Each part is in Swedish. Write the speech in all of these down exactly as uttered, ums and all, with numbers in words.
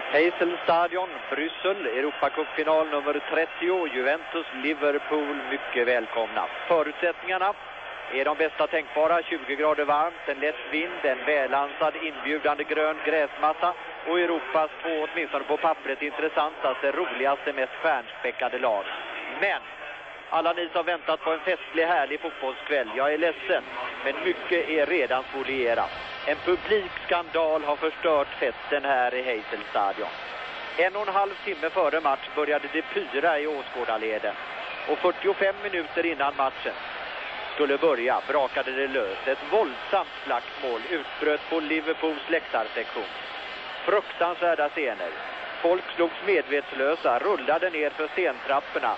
Heiselstadion, Bryssel, Europacupfinal nummer trettio, Juventus-Liverpool, mycket välkomna. Förutsättningarna är de bästa tänkbara, tjugo grader varmt, en lätt vind, en välansad inbjudande grön gräsmatta och Europas två, åtminstone på pappret, intressantaste, roligaste, mest stjärnspäckade lag. Men alla ni som väntat på en festlig, härlig fotbollskväll, jag är ledsen, men mycket är redan spolierat. En publikskandal har förstört festen här i Heiselstadion. En och en halv timme före match började det pyra i åskådarleden. Och fyrtiofem minuter innan matchen skulle börja brakade det löst. Ett våldsamt slagsmål utbröt på Liverpools läktarsektion. Fruktansvärda scener. Folk slogs medvetslösa, rullade ner för stentrapporna.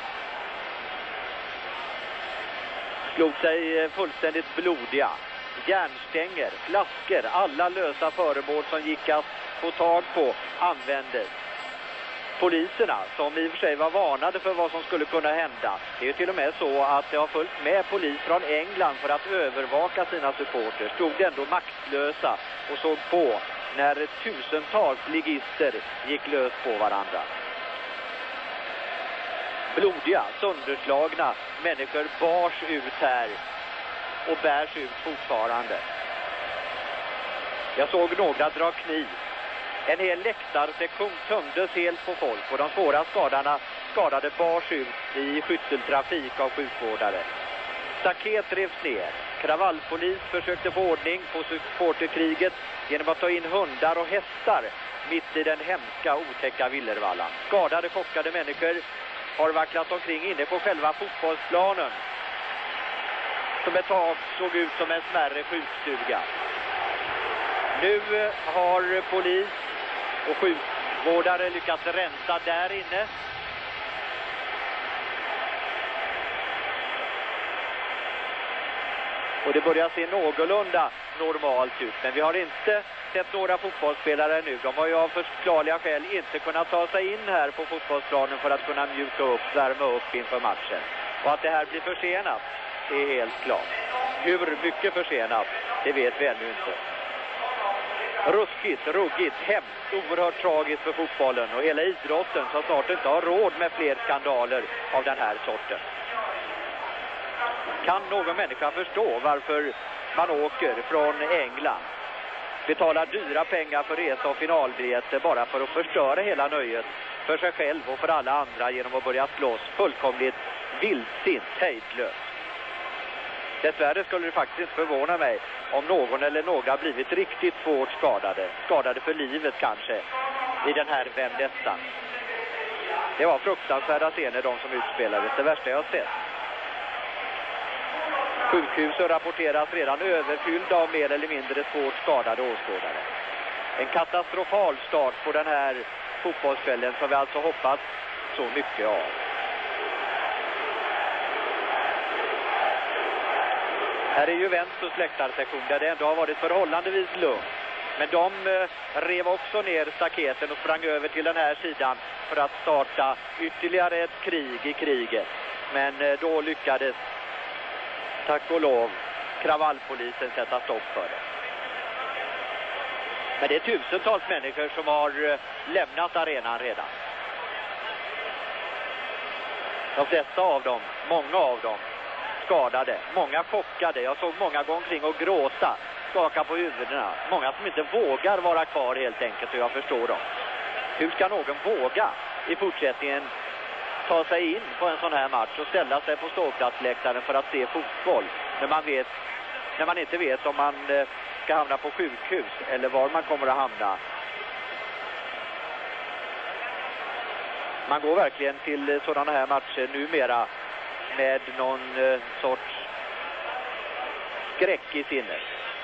Slog sig fullständigt blodiga. Järnstänger, flaskor, alla lösa föremål som gick att få tag på användes. Poliserna, som i och för sig var varnade för vad som skulle kunna hända. Det är ju till och med så att det har följt med polis från England för att övervaka sina supporters. Stod ändå maktlösa och såg på när tusentals ligister gick lös på varandra. Blodiga, sönderslagna människor bars ut här och bärs ut fortfarande. Jag såg några dra kniv. En hel läktarsektion tömdes helt på folk och de svåra skadarna, skadade bars ut i skytteltrafik av sjukvårdare. Staket revs ner. Kravallpolis försökte få ordning på supporterkriget genom att ta in hundar och hästar mitt i den hemska, otäcka villervallan. Skadade, chockade människor har vacklat omkring inne på själva fotbollsplanen, som ett tag såg ut som en smärre sjukstuga. Nu har polis och sjukvårdare lyckats rensa där inne. Och det börjar se någorlunda normalt ut. Men vi har inte sett några fotbollsspelare nu. De har ju av förklarliga skäl inte kunnat ta sig in här på fotbollsplanen för att kunna mjuka upp, värma upp inför matchen. Och att det här blir försenat är helt klart. Hur mycket försenat, det vet vi ännu inte. Ruskigt, ruggigt, hemskt, oerhört tragiskt för fotbollen och hela idrotten som snart inte har råd med fler skandaler av den här sorten. Kan någon människa förstå varför man åker från England, betalar dyra pengar för resa och finalbiljetter bara för att förstöra hela nöjet för sig själv och för alla andra genom att börja slåss fullkomligt vildsint, hejdlöst? Dessvärre skulle det faktiskt förvåna mig om någon eller några blivit riktigt svårt skadade. Skadade för livet kanske i den här vendettan. Det var fruktansvärda scener de som utspelades. Det värsta jag har sett. Sjukhusen rapporteras redan överfyllda av mer eller mindre svårt skadade åskådare. En katastrofal start på den här fotbollskvällen som vi alltså hoppas så mycket av. Här är Juventus läktarsektion där det ändå har varit förhållandevis lugnt. Men de eh, rev också ner staketen och sprang över till den här sidan för att starta ytterligare ett krig i kriget. Men eh, då lyckades, tack och lov, kravallpolisen sätta stopp för det. Men det är tusentals människor som har eh, lämnat arenan redan. De flesta av dem, många av dem, skadade, många chockade. Jag såg många gå omkring och gråta, skaka på huvudena. Många som inte vågar vara kvar helt enkelt, och jag förstår dem. Hur ska någon våga i fortsättningen ta sig in på en sån här match och ställa sig på ståplatsläktaren för att se fotboll när man vet, när man inte vet om man ska hamna på sjukhus eller var man kommer att hamna? Man går verkligen till sådana här matcher numera med någon eh, sorts skräck i sinnet.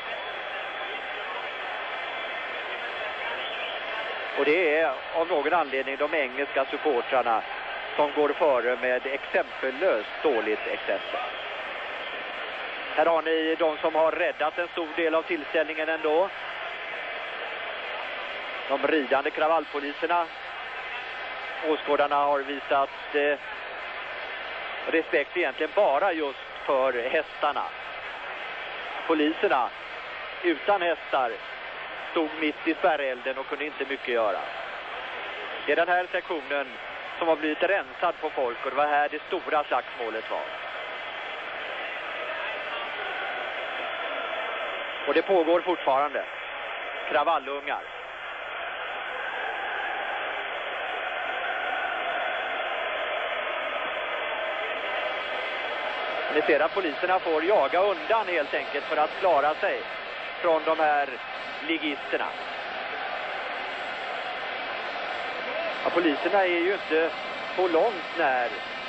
Och det är av någon anledning de engelska supportrarna som går före med exempellöst dåligt exempel. Här har ni de som har räddat en stor del av tillställningen ändå. De ridande kravallpoliserna. Åskådarna har visat eh, respekt egentligen bara just för hästarna. Poliserna utan hästar stod mitt i spärrelden och kunde inte mycket göra. Det är den här sektionen som har blivit rensad på folk och det var här det stora slagsmålet var. Och det pågår fortfarande. Kravallungar. Ni ser att poliserna får jaga undan helt enkelt för att klara sig från de här ligisterna. Ja, poliserna är ju inte på långt när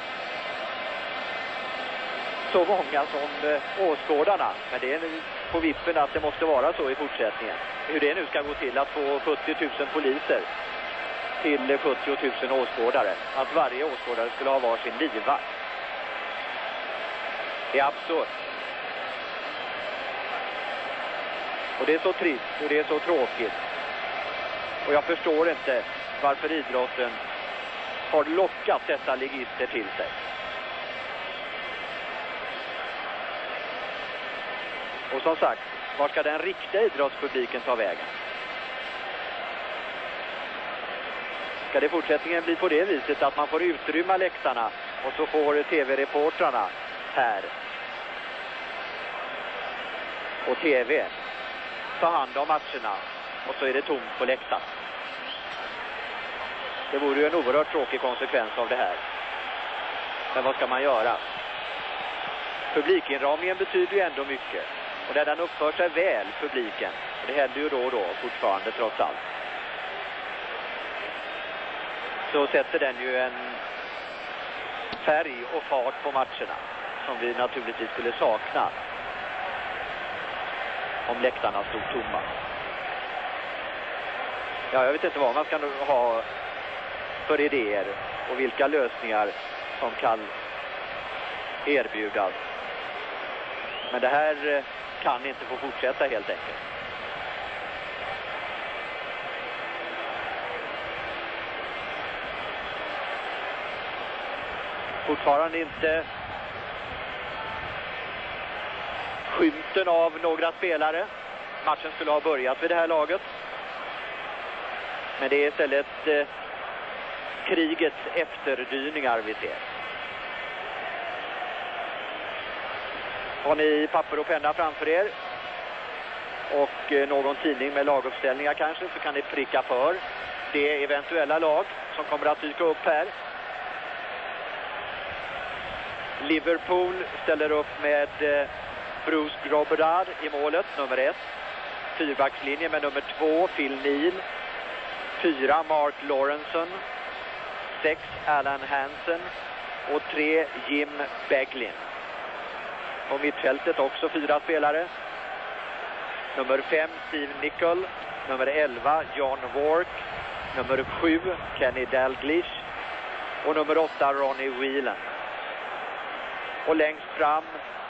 så många som eh, åskådarna. Men det är på vippen att det måste vara så i fortsättningen. Hur det nu ska gå till att få fyrtio tusen poliser till sjuttio tusen åskådare. Att varje åskådare skulle ha var sin livvakt. Det är absurt. Och det är så trist och det är så tråkigt. Och jag förstår inte varför idrotten har lockat dessa ligister till sig. Och som sagt, var ska den riktiga idrottspubliken ta vägen? Ska det i fortsättningen bli på det viset att man får utrymma läktarna och så får tv-reportrarna här och tv ta hand om matcherna och så är det tomt på läktaren? Det vore ju en oerhört tråkig konsekvens av det här. Men vad ska man göra? Publikinramningen betyder ju ändå mycket. Och där den uppför sig väl, publiken. Och det händer ju då och då fortfarande trots allt. Så sätter den ju en färg och fart på matcherna. Som vi naturligtvis skulle sakna om läktarna stod tomma. Ja, jag vet inte vad man ska ha för idéer och vilka lösningar som kan erbjudas. Men det här kan inte få fortsätta helt enkelt. Fortfarande inte skymten av några spelare. Matchen skulle ha börjat vid det här laget. Men det är istället eh, krigets efterdyningar vi ser. Har ni papper och penna framför er och eh, någon tidning med laguppställningar kanske, så kan ni pricka för det eventuella lag som kommer att dyka upp här. Liverpool ställer upp med eh, Bruce Grobbedard i målet, nummer ett. Fyrbackslinje med nummer två, Phil Neal. Fyra, Mark Lawrenson. Sex, Alan Hansen. Och tre, Jim Beglin. På mittfältet också fyra spelare. Nummer fem, Steve Nicol. Nummer elva, John Wark. Nummer sju, Kenny Dalglish. Och nummer åtta, Ronnie Whelan. Och längst fram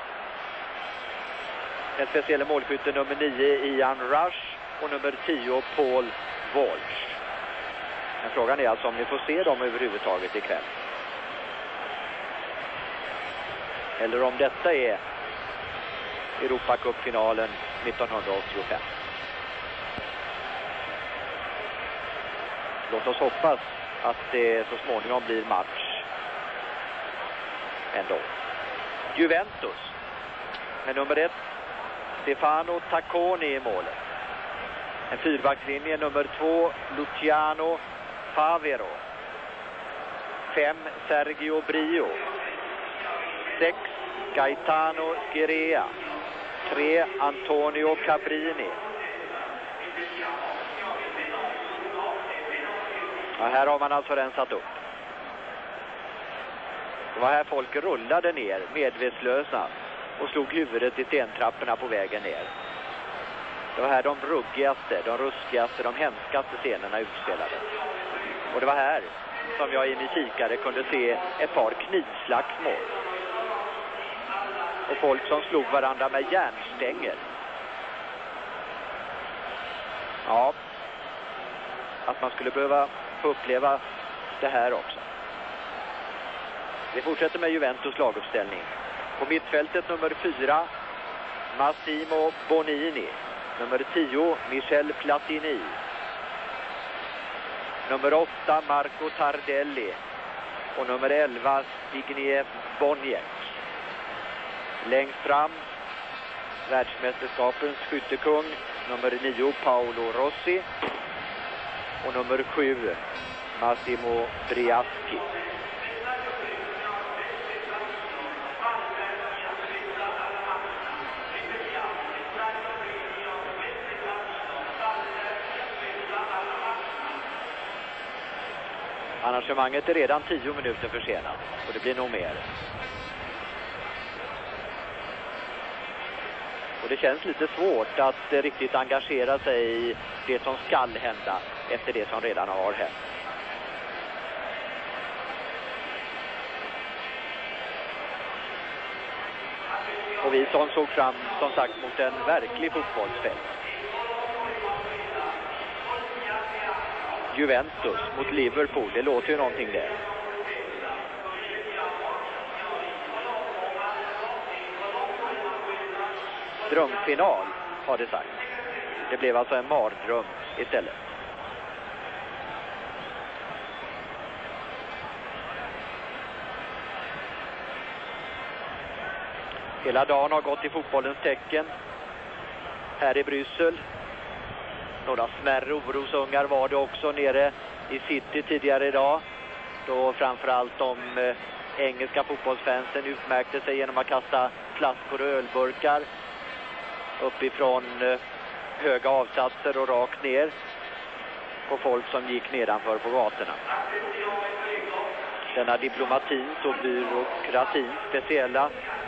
en speciell målskytte, nummer nio, Ian Rush. Och nummer tio, Paul Walsh. Men frågan är alltså om ni får se dem överhuvudtaget ikväll. Eller om detta är Europacupfinalen nittonhundraåttiofem. Låt oss hoppas att det så småningom blir match ändå. Juventus med nummer ett, Stefano Tacconi i målet. En fyrbackslinje, nummer två, Luciano Favero. Fem, Sergio Brio. Sex, Gaetano Scirea. Tre, Antonio Cabrini. Ja, här har man alltså rensat upp. Det var här folk rullade ner medvetslösa och slog huvudet i stentrapporna på vägen ner. Det var här de ruggigaste, de ruskigaste, de hemskaste scenerna utspelades. Och det var här som jag i min kikare kunde se ett par knivslagsmål. Och folk som slog varandra med järnstänger. Ja, att man skulle behöva få uppleva det här också. Vi fortsätter med Juventus laguppställning. På mittfältet nummer fyra, Massimo Bonini. Nummer tio, Michel Platini. nummer åtta Marco Tardelli och nummer elva Zbigniew Boniek. Längst fram världsmästerskapens skyttekung nummer nio Paolo Rossi och nummer sju Massimo Briaschi. Arrangemanget är redan tio minuter försenat och det blir nog mer. Och det känns lite svårt att riktigt engagera sig i det som skall hända efter det som redan har hänt. Och vi som såg fram som sagt mot en verklig fotbollsfest. Juventus mot Liverpool, det låter ju någonting där. Drömfinal har det sagt. Det blev alltså en mardröm istället. Hela dagen har gått i fotbollens tecken här i Bryssel. Några smärre orosungar var det också nere i city tidigare idag. Då framförallt de eh, engelska fotbollsfansen utmärkte sig genom att kasta flaskor och ölburkar uppifrån eh, höga avsatser och rakt ner på folk som gick nedanför på gatorna. Denna diplomatins och byråkratins speciella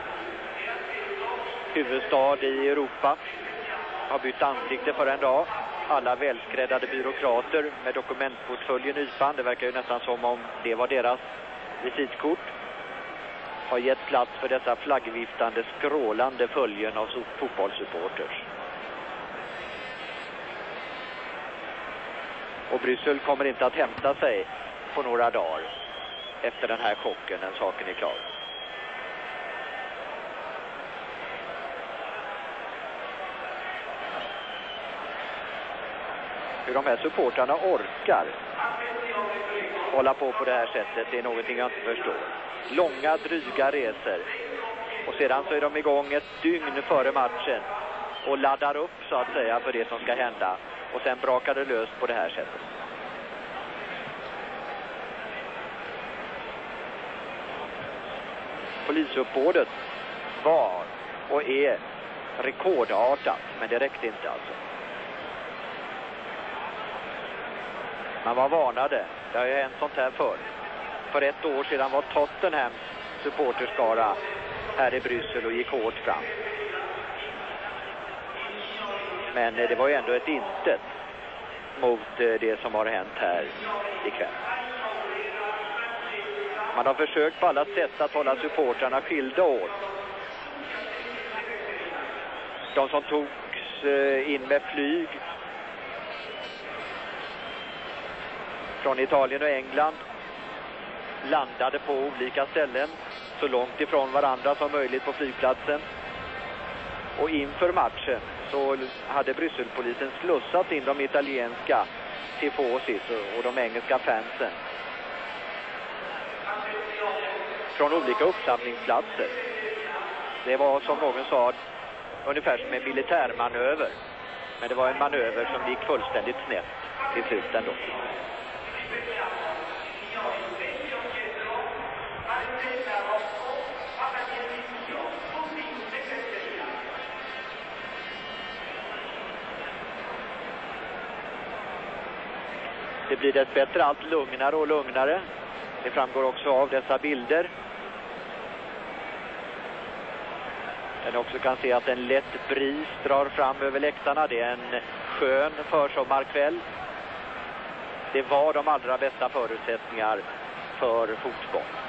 huvudstad i Europa har bytt ansikte för en dag. Alla välskräddade byråkrater med dokumentportföljen ypan, det verkar ju nästan som om det var deras visitkort, har gett plats för dessa flaggviftande, skrålande följen av fotbollssupporters. Och Bryssel kommer inte att hämta sig på några dagar efter den här chocken, den saken är klar. Hur de här supportrarna orkar hålla på på det här sättet, det är någonting jag inte förstår. Långa, dryga resor. Och sedan så är de igång ett dygn före matchen och laddar upp så att säga för det som ska hända. Och sen brakar det löst på det här sättet. Polisuppbådet var och är rekordartat, men det räckte inte alltså. Man var varnade. Det har ju hänt sånt här förr. För ett år sedan var Tottenhams supporterskara här i Bryssel och gick hårt fram. Men det var ju ändå ett intet mot det som har hänt här ikväll. Man har försökt på alla sätt att hålla supportrarna skilda åt. De som togs in med flyg från Italien och England landade på olika ställen så långt ifrån varandra som möjligt på flygplatsen. Och inför matchen så hade Brysselpolisen slussat in de italienska tifosis och de engelska fansen från olika uppsamlingsplatser. Det var som någon sa ungefär som en militärmanöver. Men det var en manöver som gick fullständigt snett till slut ändå. Det blir dessbättre allt lugnare och lugnare. Det framgår också av dessa bilder. Man också kan se att en lätt bris drar fram över läktarna. Det är en skön försommarkväll. Det var de allra bästa förutsättningar för fotboll.